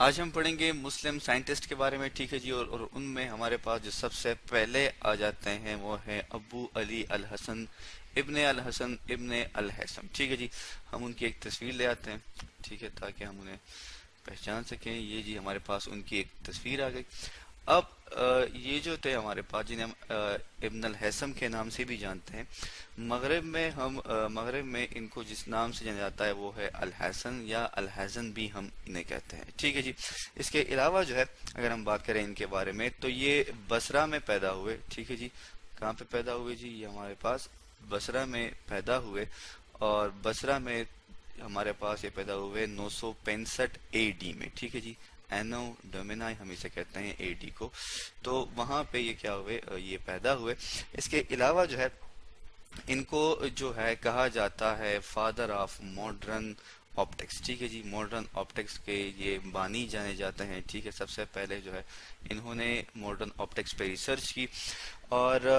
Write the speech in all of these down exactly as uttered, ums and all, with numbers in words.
आज हम पढ़ेंगे मुस्लिम साइंटिस्ट के बारे में, ठीक है जी। और, और उनमें हमारे पास जो सबसे पहले आ जाते हैं वो है अबू अली अल हसन इब्ने अल हसन इब्ने अल हैसम, ठीक है जी। हम उनकी एक तस्वीर ले आते हैं, ठीक है, ताकि हम उन्हें पहचान सकें। ये जी हमारे पास उनकी एक तस्वीर आ गई। अब अ, ये जो थे हमारे पास, जिन्हें हम अ, इब्न अल हैसम के नाम से भी जानते हैं, मगरब में हम अ, मगरब में इनको जिस नाम से जाना जाता है वो है अल हसन या अल हसन भी हम इन्हें कहते हैं, ठीक है जी। इसके अलावा जो है अगर हम बात करें इनके बारे में तो ये बसरा में पैदा हुए, ठीक है जी। कहाँ पे पैदा हुए जी? ये हमारे पास बसरा में पैदा हुए, और बसरा में हमारे पास ये पैदा हुए नौ सौ पैंसठ ए डी में, ठीक है जी। एनो डोमिनाई हम इसे कहते हैं ए डी को। तो वहाँ पे ये क्या हुए, ये पैदा हुए। इसके अलावा जो है इनको जो है कहा जाता है फादर ऑफ मॉडर्न ऑप्टिक्स, ठीक है जी। मॉडर्न ऑप्टिक्स के ये बानी जाने जाते हैं, ठीक है। सबसे पहले जो है इन्होंने मॉडर्न ऑप्टिक्स पे रिसर्च की, और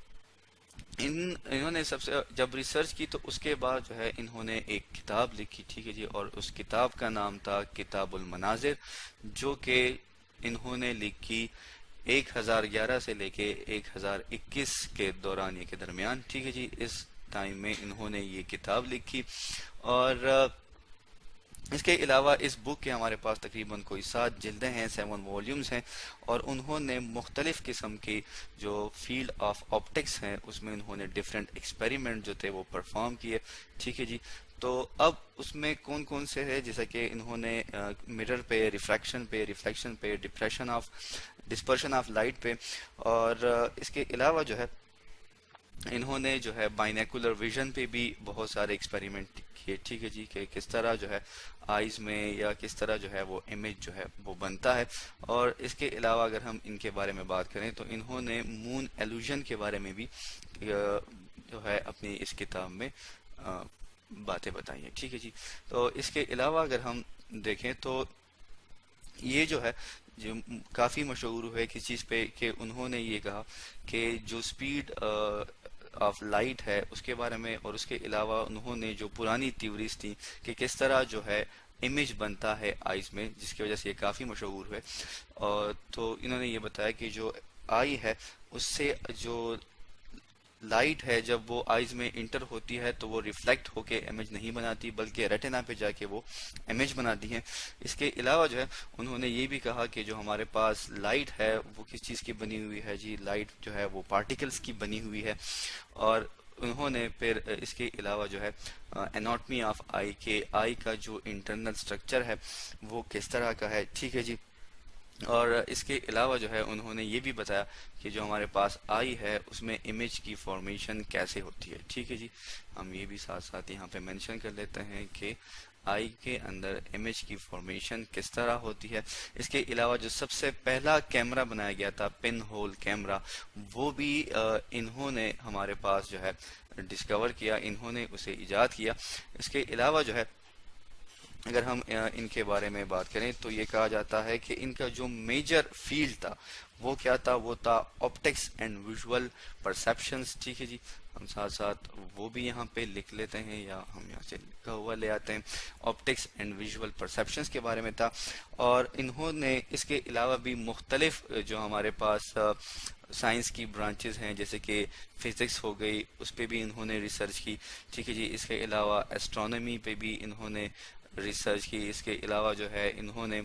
इन इन्होंने सबसे जब रिसर्च की तो उसके बाद जो है इन्होंने एक किताब लिखी, ठीक है जी। और उस किताब का नाम था किताबुल मनाजिर, जो कि इन्होंने लिखी एक हज़ार ग्यारह से लेके एक हज़ार इक्कीस के दौरान, ये के दरमियान, ठीक है जी। इस टाइम में इन्होंने ये किताब लिखी। और इसके अलावा इस बुक के हमारे पास तकरीबन कोई सात जिल्दें हैं, सेवन वॉल्यूम्स हैं। और उन्होंने मुख्तलिफ किस्म की जो फील्ड ऑफ ऑप्टिक्स हैं उसमें उन्होंने डिफरेंट एक्सपेरिमेंट जो थे वो परफॉर्म किए, ठीक है जी। तो अब उसमें कौन कौन से है, जैसा कि इन्होंने मिरर पे, रिफ्रैक्शन पे, रिफ्लेक्शन पे, depression of dispersion of light पे, और uh, इसके अलावा जो है इन्होंने जो है बाइनेकुलर विजन पे भी बहुत सारे एक्सपेरिमेंट किए, ठीक है जी। कि किस तरह जो है आईज में या किस तरह जो है वो इमेज जो है वो बनता है। और इसके अलावा अगर हम इनके बारे में बात करें तो इन्होंने मून एल्यूजन के बारे में भी जो है अपनी इस किताब में बातें बताई हैं, ठीक है जी। तो इसके अलावा अगर हम देखें तो ये जो है जो काफ़ी मशहूर हुए किस चीज़ पे, कि उन्होंने ये कहा कि जो स्पीड ऑफ लाइट है उसके बारे में, और उसके अलावा उन्होंने जो पुरानी थ्योरीज थी कि किस तरह जो है इमेज बनता है आइज में, जिसकी वजह से ये काफ़ी मशहूर हुए। और तो इन्होंने ये बताया कि जो आई है उससे जो लाइट है जब वो आइज में इंटर होती है तो वो रिफ्लेक्ट होके इमेज नहीं बनाती, बल्कि रेटिना पे जाके वो इमेज बनाती है। इसके अलावा जो है उन्होंने ये भी कहा कि जो हमारे पास लाइट है वो किस चीज़ की बनी हुई है जी? लाइट जो है वो पार्टिकल्स की बनी हुई है। और उन्होंने फिर इसके अलावा जो है एनाटॉमी ऑफ आई, के आई का जो इंटरनल स्ट्रक्चर है वो किस तरह का है, ठीक है जी। और इसके अलावा जो है उन्होंने ये भी बताया कि जो हमारे पास आई है उसमें इमेज की फॉर्मेशन कैसे होती है, ठीक है जी। हम ये भी साथ साथ यहाँ पे मेंशन कर लेते हैं कि आई के अंदर इमेज की फॉर्मेशन किस तरह होती है। इसके अलावा जो सबसे पहला कैमरा बनाया गया था, पिन होल कैमरा, वो भी इन्होंने हमारे पास जो है डिस्कवर किया, इन्होंने उसे इजाद किया। इसके अलावा जो है अगर हम इनके बारे में बात करें तो ये कहा जाता है कि इनका जो मेजर फील्ड था वो क्या था? वो था ऑप्टिक्स एंड विजुअल परसेप्शंस, ठीक है जी। हम साथ साथ वो भी यहाँ पे लिख लेते हैं, या हम यहाँ से लिखा हुआ ले आते हैं। ऑप्टिक्स एंड विजुअल परसेप्शंस के बारे में था। और इन्होंने इसके अलावा भी मुख्तलिफ जो हमारे पास साइंस की ब्रांचेस हैं, जैसे कि फिजिक्स हो गई, उस पर भी इन्होंने रिसर्च की, ठीक है जी। इसके अलावा एस्ट्रोनॉमी पे भी इन्होंने रिसर्च की। इसके अलावा जो है इन्होंने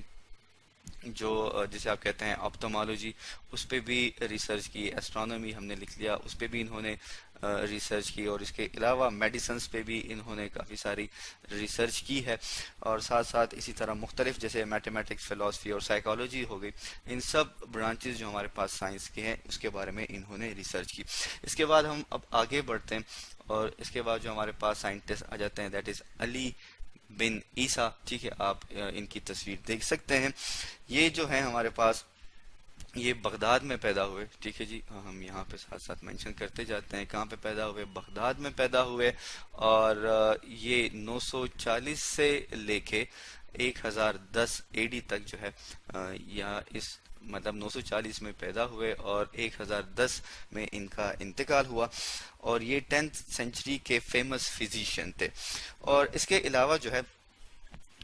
जो जिसे आप कहते हैं ऑप्थोमोलॉजी, उस पर भी रिसर्च की। एस्ट्रोनॉमी हमने लिख लिया, उस पर भी इन्होंने रिसर्च की। और इसके अलावा मेडिसिन्स पे भी इन्होंने काफ़ी सारी रिसर्च की है। और साथ साथ इसी तरह मुख्तलिफ जैसे मैथमेटिक्स, फिलॉसफी और साइकोलॉजी हो गई, इन सब ब्रांचेस जो हमारे पास साइंस के हैं उसके बारे में इन्होंने रिसर्च की। इसके बाद हम अब आगे बढ़ते हैं, और इसके बाद जो हमारे पास साइंटिस्ट आ जाते हैं that is Ali bin Isa, ठीक है। आप इनकी तस्वीर देख सकते हैं। ये जो है हमारे पास ये बगदाद में पैदा हुए, ठीक है जी। हम यहाँ पे साथ साथ मेंशन करते जाते हैं कहाँ पे पैदा हुए। बगदाद में पैदा हुए, और ये नौ सौ चालीस से लेके एक हज़ार दस ए डी तक जो है यहाँ इस मतलब नौ सौ चालीस में पैदा हुए और एक हज़ार दस में इनका इंतकाल हुआ। और ये टेंथ सेंचुरी के फेमस फिजिशियन थे। और इसके अलावा जो है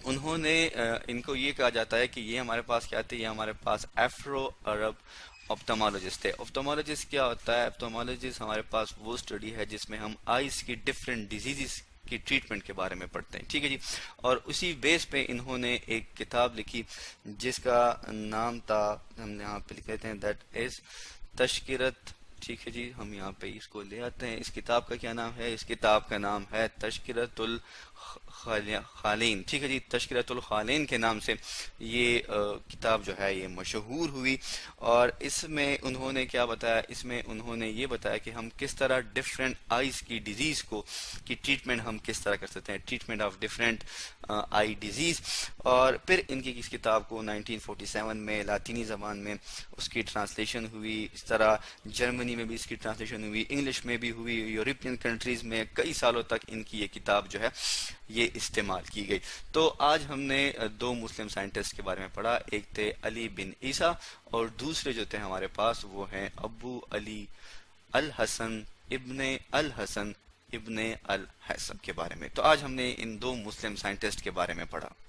उन्होंने अ, इनको ये कहा जाता है कि ये हमारे पास क्या थे, ये हमारे पास एफ्रो अरब ऑप्थोमोलॉजिस्ट थे। ऑप्थोमोलॉजिस्ट क्या होता है? ऑप्थोमोलॉजिस्ट हमारे पास वो स्टडी है जिसमें हम आइज की डिफरेंट डिजीजेस की ट्रीटमेंट के बारे में पढ़ते हैं, ठीक है जी। और उसी बेस पे इन्होंने एक किताब लिखी जिसका नाम था, हम यहाँ पे लिख लेते हैं, दैट इज तशकिरत, ठीक है जी। हम यहाँ पे इसको ले आते हैं। इस किताब का क्या नाम है? इस किताब का नाम है तशकिरतुल खालीन, ठीक है जी। तशकिरतुल खालीन के नाम से ये आ, किताब जो है ये मशहूर हुई। और इसमें उन्होंने क्या बताया? इसमें उन्होंने ये बताया कि हम किस तरह डिफरेंट आइज की डिजीज को की ट्रीटमेंट हम किस तरह कर सकते हैं, treatment of different eye disease. और फिर इनकी इस किताब को नाइनटीन फोर्टी सेवन में लातीनी जबान में उसकी ट्रांसलेशन हुई। इस तरह जर्मनी में भी इसकी ट्रांसलेशन हुई, इंग्लिश में भी हुई, यूरोपियन कंट्रीज में कई सालों तक इनकी ये किताब जो है ये इस्तेमाल की गई। तो आज हमने दो मुस्लिम साइंटिस्ट के बारे में पढ़ा, एक थे अली बिन ईसा और दूसरे जो थे हमारे पास वो हैं अबू अली अल हसन इब्ने अल हसन इब्ने अल हैसम के बारे में। तो आज हमने इन दो मुस्लिम साइंटिस्ट के बारे में पढ़ा।